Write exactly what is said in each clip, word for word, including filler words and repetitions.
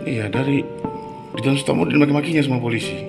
Iya, dari di Jalan Sutomo dan maki-makinya sama polisi.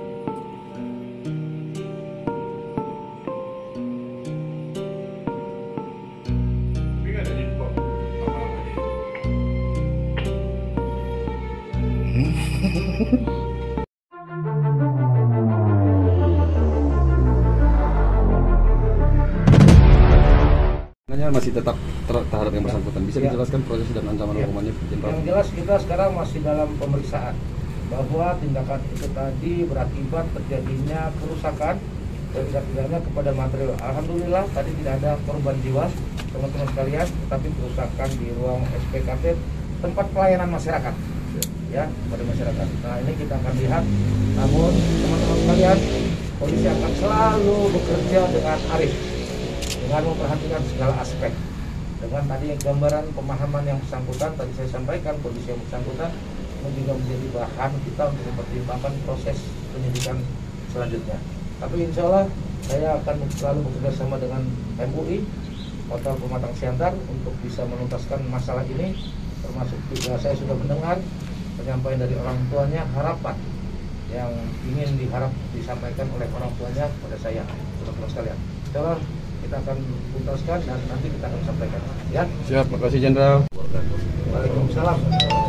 Masih tetap terhadap yang bersangkutan. Bisa ya. Dijelaskan proses dan ancaman ya. Hukumannya, Jenderal? Yang jelas kita sekarang masih dalam pemeriksaan bahwa tindakan itu tadi berakibat terjadinya kerusakan dan tidak pidana kepada material. Alhamdulillah tadi tidak ada korban jiwa teman-teman sekalian, tetapi kerusakan di ruang S P K T tempat pelayanan masyarakat ya kepada masyarakat. Nah ini kita akan lihat. Namun teman-teman sekalian, polisi akan selalu bekerja dengan arif, dengan memperhatikan segala aspek. Dengan tadi gambaran pemahaman yang bersangkutan, tadi saya sampaikan kondisi yang bersangkutan ini juga menjadi bahan kita untuk mempertimbangkan proses penyidikan selanjutnya. Tapi insya Allah saya akan selalu bekerja sama dengan M U I, Hotel Pematang Siantar untuk bisa menuntaskan masalah ini. Termasuk juga saya sudah mendengar penyampaian dari orang tuanya, harapan yang ingin diharap disampaikan oleh orang tuanya kepada saya, teman-teman sekalian. Insya Allah kita akan tuntaskan dan nanti kita akan sampaikan. Ya. Siap, makasih Jenderal. Waalaikumsalam.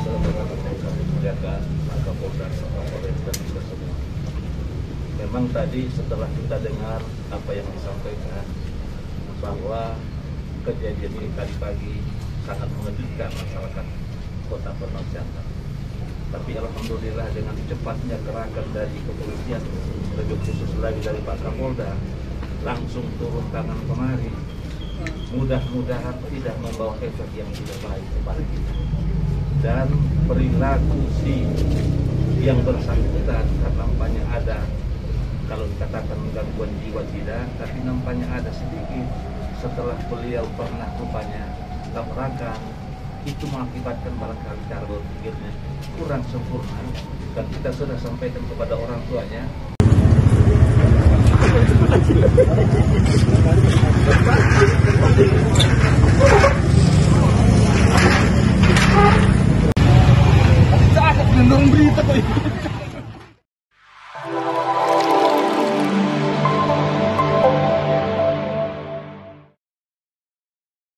Memang tadi setelah kita dengar apa yang disampaikan bahwa kejadian ini tadi pagi sangat mengejutkan masyarakat Kota Pematang Siantar. Tapi alhamdulillah dengan cepatnya gerakan dari kepolisian, lebih khusus lagi dari Pak Kapolda, langsung turun tangan kemari, mudah-mudahan tidak membawa efek yang tidak baik kepada kita. Dan perilaku si yang bersangkutan, karena nampaknya ada, kalau dikatakan gangguan jiwa tidak, tapi nampaknya ada sedikit setelah beliau pernah rupanya tabrakan, itu mengakibatkan barangkali cara berpikirnya kurang sempurna, dan kita sudah sampaikan kepada orang tuanya. Ada berita kok.